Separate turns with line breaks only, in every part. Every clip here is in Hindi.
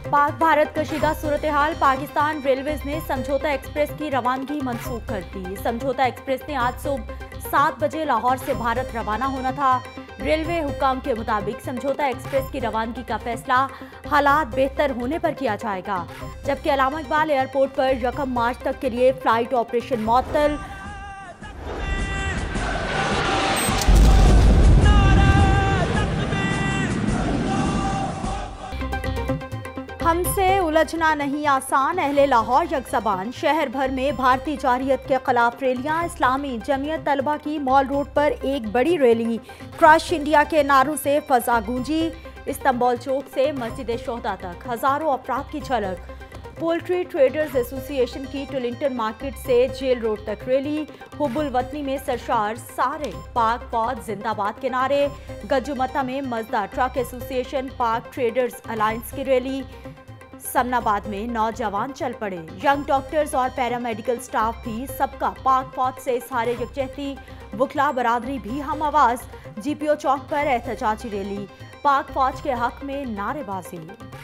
पाक भारत कशीदा सूरत हाल। पाकिस्तान रेलवेज ने समझौता एक्सप्रेस की रवानगी मंसूख कर दी। समझौता एक्सप्रेस ने आज सुबह 7 बजे लाहौर से भारत रवाना होना था। रेलवे हुक्काम के मुताबिक समझौता एक्सप्रेस की रवानगी का फैसला हालात बेहतर होने पर किया जाएगा, जबकि अल्लामा इकबाल एयरपोर्ट पर 1 मार्च तक के लिए फ्लाइट ऑपरेशन मुअत्तल। हमसे उलझना नहीं आसान, अहले लाहौर यकज़बान। शहर भर में भारतीय जारियत के खिलाफ रैलियां। इस्लामी जमीयत तलबा की मॉल रोड पर एक बड़ी रैली। क्रश इंडिया के नारों से फजा गूंजी। इस्तांबुल चौक से मस्जिद शोहदा तक हजारों अफराद की झलक। पोल्ट्री ट्रेडर्स एसोसिएशन की टुलिंगटन मार्केट से जेल रोड तक रैली। हुब्बुल वतनी में सरशार सारे पाक फौज जिंदाबाद के नारे। गजुमता में Mazda truck association Pak traders alliance की रैली। समनाबाद में नौजवान चल पड़े। यंग डॉक्टर्स और पैरामेडिकल स्टाफ भी सबका पाक फौज से इज़हार यकजहती। वकला बरादरी भी हम आवाज। GPO चौक पर एहतजाजी रैली। पाक फौज के हक में नारेबाजी।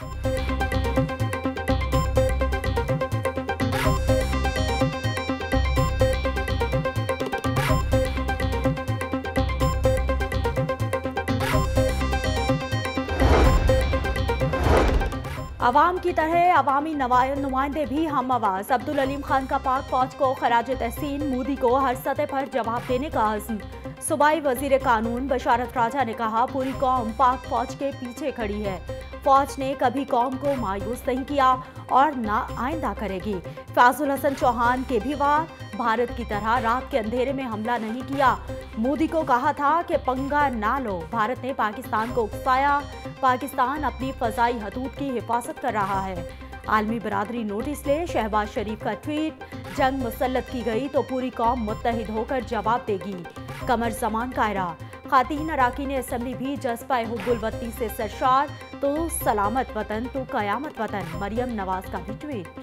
अवाम की तरह अवामी नुमाइंदे भी हम आवाज। अब्दुल अलीम खान का पाक फौज को खराज तहसीन। मोदी को हर सतह पर जवाब देने का अज़्म। सूबाई वजीर कानून बशारत राजा ने कहा, पूरी कौम पाक फौज के पीछे खड़ी है। फौज ने कभी कौम को मायूस नहीं किया और ना आइंदा करेगी। फाजुल हसन चौहान के भी वार, भारत की तरह रात के अंधेरे में हमला नहीं किया। मोदी को कहा था कि पंगा ना लो। भारत ने पाकिस्तान को उकसाया। पाकिस्तान अपनी फजाई हदूद की हिफाजत कर रहा है। आलमी बरादरी नोटिस ले। शहबाज शरीफ का ट्वीट, जंग मुसल्लत की गई तो पूरी कौम मुत्तहिद होकर जवाब देगी। कमर जमान कायरा। खातीन अराकीन असम्बली भी जज्बा हुब्बुल वतनी से सरशार। तो सलामत वतन तो कयामत वतन। मरियम नवाज का भी ट्वीट।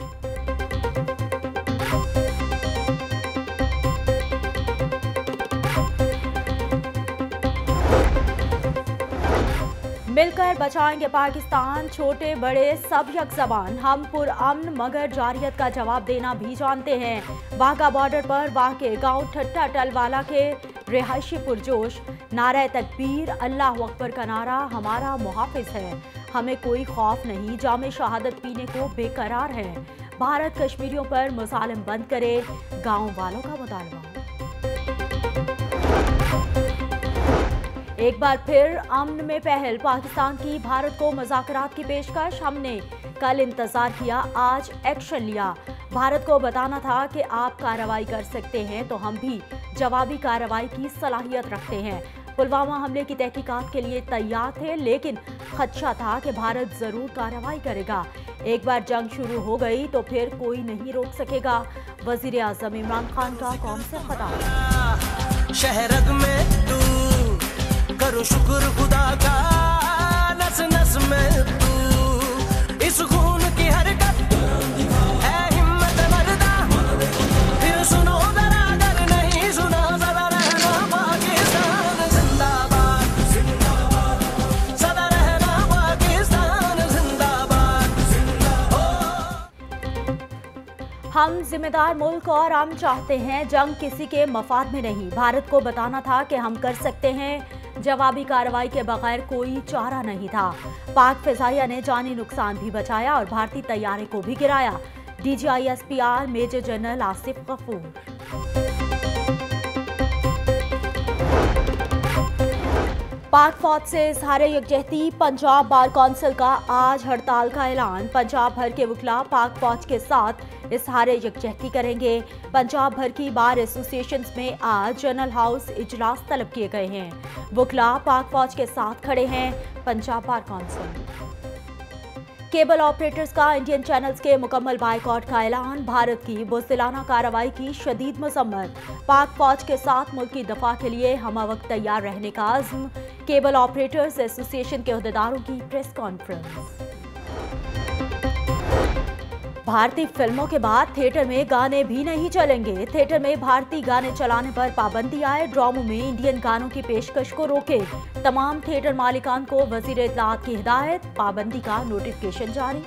मिलकर बचाएंगे पाकिस्तान। छोटे बड़े सब यकज़बान। हम पुरअमन मगर जारियत का जवाब देना भी जानते हैं। वाघा बॉर्डर पर वाक़े गांव ठट्टा टलवाला के रिहायशी पुरजोश। नारा तकबीर, अल्लाह अकबर का नारा हमारा मुहाफिज है। हमें कोई खौफ नहीं। जामे शहादत पीने को बेकरार है। भारत कश्मीरियों पर मुज़ालिम बंद करे, गाँव वालों का मुतालबा। एक बार फिर अमन में पहल। पाकिस्तान की भारत को मुज़ाकरात की पेशकश। हमने कल इंतजार किया, आज एक्शन लिया। भारत को बताना था कि आप कार्रवाई कर सकते हैं तो हम भी जवाबी कार्रवाई की सलाहियत रखते हैं। पुलवामा हमले की तहकीकात के लिए तैयार थे, लेकिन खदशा था कि भारत जरूर कार्रवाई करेगा। एक बार जंग शुरू हो गई तो फिर कोई नहीं रोक सकेगा। वजीर आजम इमरान खान का कौम से खिताब।
शहरग में तू करो शुक्र खुदा का, नस नस में तू इस खून की हरकत है हिम्मत मर्दा। फिर सुनो जरा, अगर नहीं सुना सदा रहना पाकिस्तान जिंदाबाद, जिंदाबाद। सदा रहना पाकिस्तान जिंदाबाद, जिंदाबाद।
हम जिम्मेदार मुल्क और हम चाहते हैं जंग किसी के मफाद में नहीं। भारत को बताना था कि हम कर सकते हैं। जवाबी कार्रवाई के बगैर कोई चारा नहीं था। पाक फिजाइया ने जानी नुकसान भी बचाया और भारतीय तैयारे को भी गिराया। DGI SPR major general Asif Ghafoor. Pak फौज से इज़हार यकजहती। पंजाब बार कौंसिल का आज हड़ताल का ऐलान। पंजाब भर के वकला पाक फौज के साथ इज़हार यकजहती करेंगे। पंजाब भर की बार एसोसिएशंस में आज जनरल हाउस इजलास तलब किए गए हैं। वकला पाक फौज के साथ खड़े हैं। Punjab bar council. Cable operators का इंडियन चैनल्स के मुकम्मल बायकॉट का ऐलान। भारत की बुज़दिलाना कार्रवाई की शदीद मज़म्मत। पाक फौज के साथ मुल्क की दफा के लिए हम वक्त तैयार रहने का अज़्म। केबल ऑपरेटर्स एसोसिएशन के अहदेदारों की प्रेस कॉन्फ्रेंस। भारतीय फिल्मों के बाद थिएटर में गाने भी नहीं चलेंगे। थिएटर में भारतीय गाने चलाने पर पाबंदी आए। ड्रामों में इंडियन गानों की पेशकश को रोके। तमाम थिएटर मालिकान को वजीर इत्तलात की हिदायत। पाबंदी का नोटिफिकेशन जारी।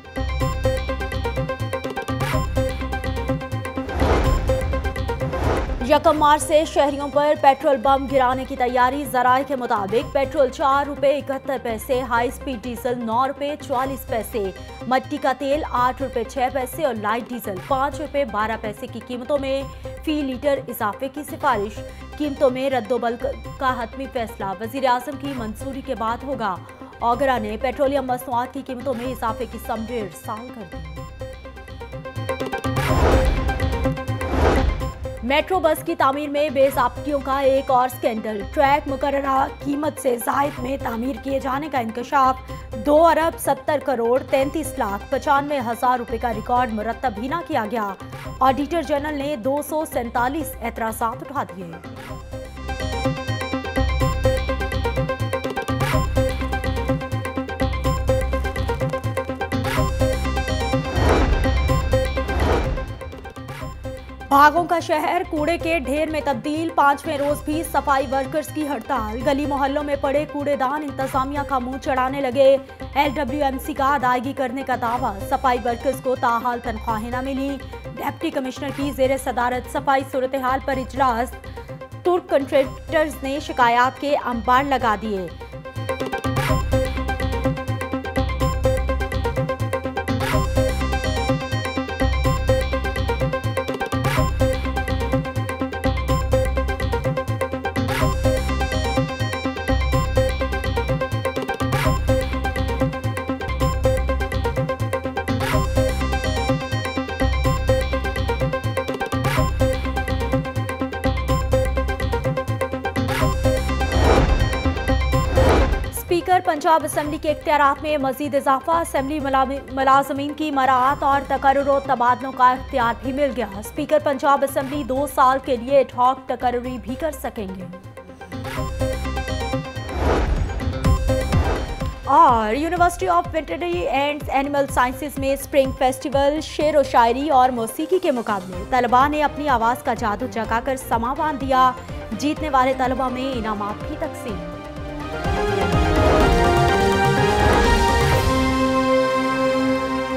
यकम मार्च से शहरियों पर पेट्रोल बम गिराने की तैयारी। जराये के मुताबिक पेट्रोल 4 रुपए 71 पैसे, हाई स्पीड डीजल 9 रुपए 44 पैसे, मट्टी का तेल 8 रुपए 6 पैसे और लाइट डीजल 5 रुपए 12 पैसे की कीमतों में फी लीटर इजाफे की सिफारिश। कीमतों में रद्दोबल का हतमी फैसला वजीर आजम की मंजूरी के बाद होगा। ओगरा ने पेट्रोलियम मसनूआत की कीमतों में इजाफे की समझ साल कर दी। मेट्रो बस की तामीर में बेज़ाब्तियों का एक और स्कैंडल। ट्रैक मुकर्ररा कीमत से ज़ायद में तामीर किए जाने का इंकशाफ। 2 अरब 70 करोड़ 33 लाख 95 हजार रुपए का रिकॉर्ड मुरतब ही ना किया गया। ऑडिटर जनरल ने 247 एतराज़ात उठा दिए। भागों का शहर कूड़े के ढेर में तब्दील। 5वें रोज भी सफाई वर्कर्स की हड़ताल। गली मोहल्लों में पड़े कूड़ेदान इंतजामिया का मुंह चढ़ाने लगे। LWMC का अदायगी करने का दावा। सफाई वर्कर्स को ताहाल तनख्वाहें न मिली। डिप्टी कमिश्नर की जेर सदारत सफाई सूरत हाल पर इजलास। तुर्क कंट्रैक्टर्स ने शिकायत के अंबार लगा दिए। स्पीकर पंजाब असम्बली के इख्तियारात में मजीद इजाफा। असम्बली मुलाजमीन की मराआत और तकर्रुर तबादलों का इख्तियार भी मिल गया। स्पीकर पंजाब असम्बली 2 साल के लिए एडहॉक तकर्रुरी भी कर सकेंगे। और university of veterinary and animal sciences में स्प्रिंग फेस्टिवल। शेर व शायरी और मौसीकी के मुकाबले। तलबा ने अपनी आवाज़ का जादू जगाकर समा बांध दिया। जीतने वाले तलबा में इनामात भी तकसीम।